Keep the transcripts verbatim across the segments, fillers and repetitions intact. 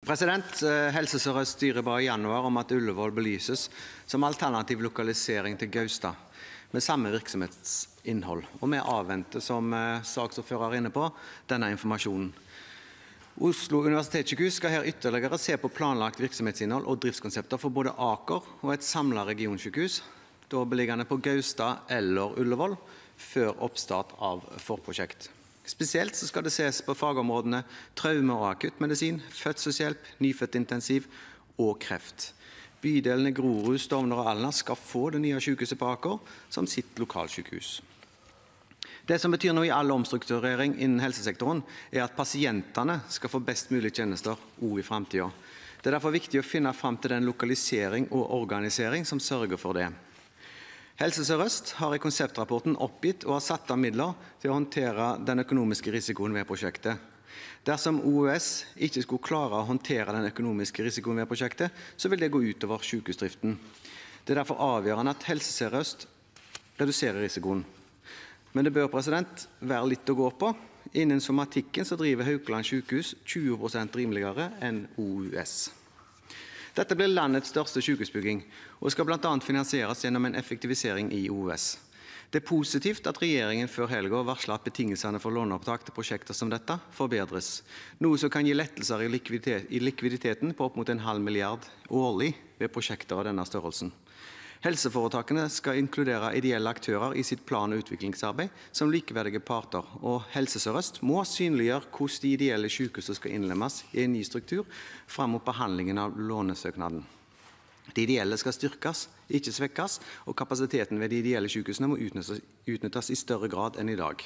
President, Helse Sør-Øst styret ba i januar om at Ullevål belyses som alternativ lokalisering til Gaustad, med samme virksomhetsinnhold. Og vi avventer, som saksordfører er inne på, denne informasjonen. Oslo universitetssykehus skal her ytterligere se på planlagt virksomhetsinnhold og driftskonsepter for både Aker og et samlet regionsykehus, da beliggende på Gaustad eller Ullevål, før oppstart av forprosjekt. Spesielt så skal det ses på fagområdene traume- og akuttmedisin, fødselshjelp, nyfødtintensiv og kreft. Bydelene Grorud, Stovner og Alna skal få det nye sykehuset på Aker som sitt lokalsykehus. Det som betyr noe i all omstrukturering innen helsesektoren, er at pasientene skal få best mulig tjenester også i fremtiden. Det er derfor viktig å finne frem til den lokalisering og organisering som sørger for det. Helse Sør-Øst har i konseptrapporten oppgitt og har satt av midler til å håndtere den økonomiske risikoen ved prosjektet. Dersom O U S ikke skulle klare å håndtere den økonomiske risikoen ved prosjektet, så vil det gå ut over sykehusdriften. Det er derfor avgjørende at Helse Sør-Øst reduserer risikoen. Men det bør president, være litt å gå på. Innen somatikken så driver Haukeland sykehus tjue prosent rimeligere enn O U S. Dette blir landets største sykehusbygging, og skal blant annet finansieres gjennom en effektivisering i O U S. Det er positivt at regjeringen før helgen varsler at betingelsene for låneopptak til prosjekter som dette forbedres, noe som kan gi lettelser i, likviditet, i likviditeten på opp mot en halv milliard årlig ved prosjekter av denne størrelsen. Helseforetakene skal inkludere ideelle aktører i sitt plan- og utviklingsarbeid som likeverdige parter, og Helse Sør-Øst må synliggjøre hvordan de ideelle sykehusene skal innlemmes i en ny struktur frem mot behandlingen av lånesøknaden. De ideelle skal styrkes, ikke svekkes, og kapasiteten ved de ideelle sykehusene må utnyttes, utnyttes i større grad enn i dag.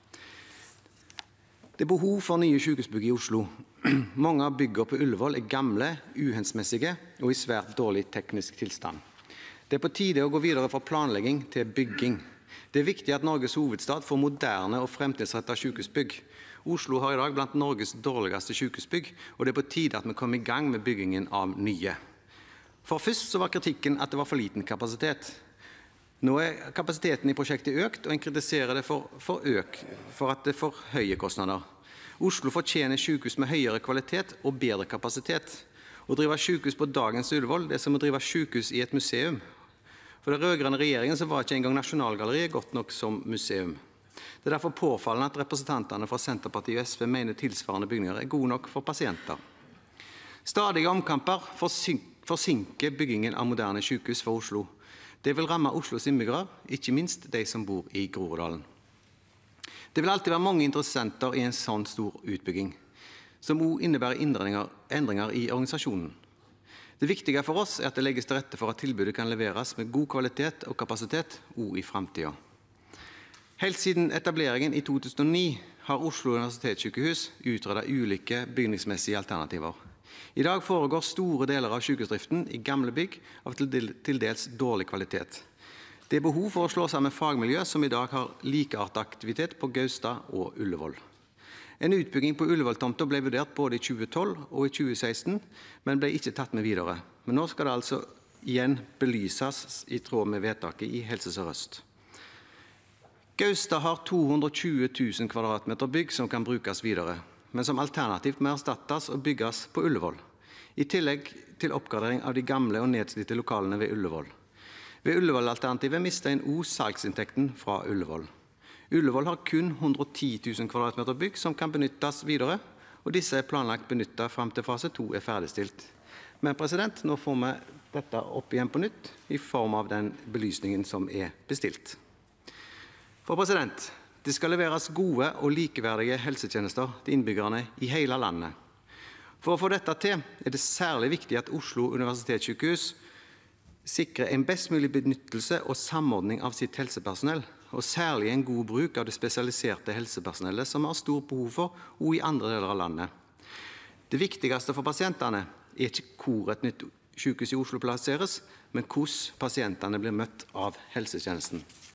Det er behov for nye sykehusbygg i Oslo. Mange av byggene på Ullevål er gamle, uhensiktsmessige og i svært dårlig teknisk tilstand. Det er på tide å gå videre fra planlegging til bygging. Det er viktig at Norges hovedstad får moderne og fremtidsrettet sykehusbygg. Oslo har i dag blant Norges dårligste sykehusbygg, og det er på tide at vi kommer i gang med byggingen av nye. For først så var kritikken at det var for liten kapasitet. Nå er kapasiteten i prosjektet økt, og en kritiserer det for, for, øk, for at det er for høye kostnader. Oslo fortjener sykehus med høyere kvalitet og bedre kapasitet. Å drive sykehus på dagens Ullevål, det er som å drive sykehus i et museum. For den rødgrønne regjeringen så var ikke engang Nasjonalgalleriet godt nok som museum. Det er derfor påfallende at representantene fra Senterpartiet og S V mener tilsvarende bygninger er gode nok for pasienter. Stadige omkamper forsinker byggingen av moderne sykehus for Oslo. Det vil ramme Oslos innbyggere, ikke minst de som bor i Groruddalen. Det vil alltid være mange interessenter i en sånn stor utbygging, som også innebærer endringer, endringer i organisasjonen. Det viktige for oss er at det legges til rette for at tilbudet kan leveres med god kvalitet og kapasitet også i fremtiden. Helt siden etableringen i to tusen og ni har Oslo universitetssykehus utredet ulike bygningsmessige alternativer. I dag foregår store deler av sykehusdriften i gamle bygg av til dels dårlig kvalitet. Det er behov for å slå sammen fagmiljø som i dag har likeartet aktivitet på Gaustad og Ullevål. En utbygging på Ullevål-tomta ble vurdert både i tjue tolv og i tjue seksten, men ble ikke tatt med videre. Men nå skal det altså igjen belyses i tråd med vedtaket i Helse Sør-Øst. Gaustad har to hundre og tjue tusen kvadratmeter bygg som kan brukes videre, men som alternativt må erstattes og bygges på Ullevål, i tillegg til oppgradering av de gamle og nedslitte lokalene ved Ullevål. Ved Ullevål-alternativet mister en også salgsinntekten fra Ullevål. Ullevål har kun hundre og ti tusen kvadratmeter bygg som kan benyttes videre, og disse er planlagt benyttet frem til fase to er ferdigstilt. Men president, nå får vi dette opp igjen på nytt i form av den belysningen som er bestilt. For president, det skal leveres gode og likeverdige helsetjenester til innbyggerne i hele landet. For å få dette til er det særlig viktig at Oslo universitetssykehus sikrer en best mulig benyttelse og samordning av sitt helsepersonell, og særlig en god bruk av det spesialiserte helsepersonellet som har stor behov for, og i andre deler av landet. Det viktigste for pasientene er ikke hvor et nytt sykehus i Oslo plasseres, men hvordan pasientene blir møtt av helsetjenesten.